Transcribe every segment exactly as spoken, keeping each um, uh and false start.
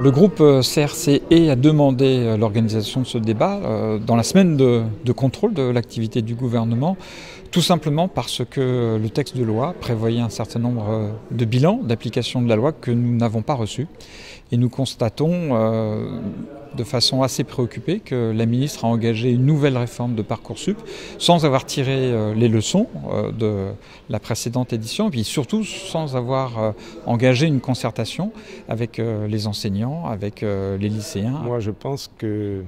Le groupe C R C E a demandé l'organisation de ce débat dans la semaine de, de contrôle de l'activité du gouvernement, tout simplement parce que le texte de loi prévoyait un certain nombre de bilans d'application de la loi que nous n'avons pas reçus. Et nous constatons euh, de façon assez préoccupée que la ministre a engagé une nouvelle réforme de Parcoursup sans avoir tiré euh, les leçons euh, de la précédente édition et puis surtout sans avoir euh, engagé une concertation avec euh, les enseignants, avec euh, les lycéens. Moi je pense que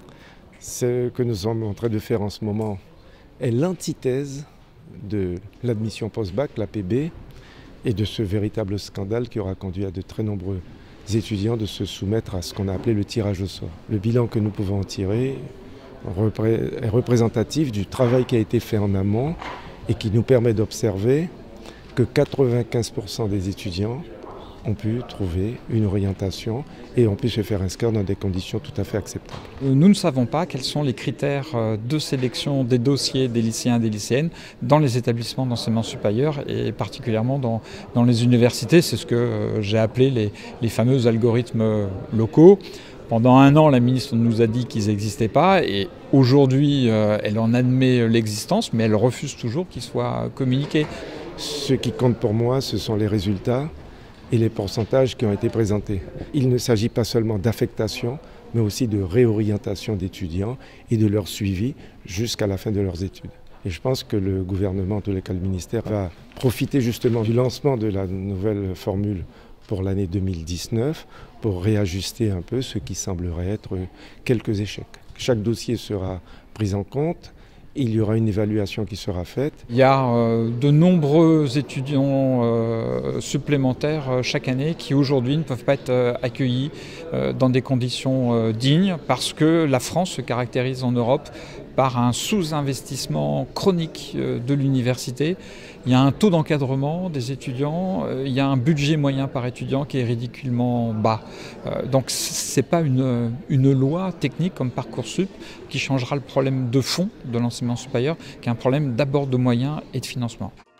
ce que nous sommes en train de faire en ce moment est l'antithèse de l'admission post-bac, l'A P B, et de ce véritable scandale qui aura conduit à de très nombreux étudiants de se soumettre à ce qu'on a appelé le tirage au sort. Le bilan que nous pouvons en tirer est représentatif du travail qui a été fait en amont et qui nous permet d'observer que quatre-vingt-quinze pour cent des étudiants ont pu trouver une orientation et ont pu se faire inscrire dans des conditions tout à fait acceptables. Nous ne savons pas quels sont les critères de sélection des dossiers des lycéens et des lycéennes dans les établissements d'enseignement supérieur et particulièrement dans, dans les universités. C'est ce que j'ai appelé les, les fameux algorithmes locaux. Pendant un an, la ministre nous a dit qu'ils n'existaient pas et aujourd'hui, elle en admet l'existence, mais elle refuse toujours qu'ils soient communiqués. Ce qui compte pour moi, ce sont les résultats et les pourcentages qui ont été présentés. Il ne s'agit pas seulement d'affectation, mais aussi de réorientation d'étudiants et de leur suivi jusqu'à la fin de leurs études. Et je pense que le gouvernement, en tous les cas le ministère, va profiter justement du lancement de la nouvelle formule pour l'année deux mille dix-neuf pour réajuster un peu ce qui semblerait être quelques échecs. Chaque dossier sera pris en compte. Il y aura une évaluation qui sera faite. Il y a euh, de nombreux étudiants euh, supplémentaires euh, chaque année qui aujourd'hui ne peuvent pas être euh, accueillis euh, dans des conditions euh, dignes parce que la France se caractérise en Europe par un sous-investissement chronique euh, de l'université. Il y a un taux d'encadrement des étudiants, euh, il y a un budget moyen par étudiant qui est ridiculement bas. Euh, donc ce n'est pas une, une loi technique comme Parcoursup qui changera le problème de fond de l'enseignement supérieur, qui est un problème d'abord de moyens et de financement.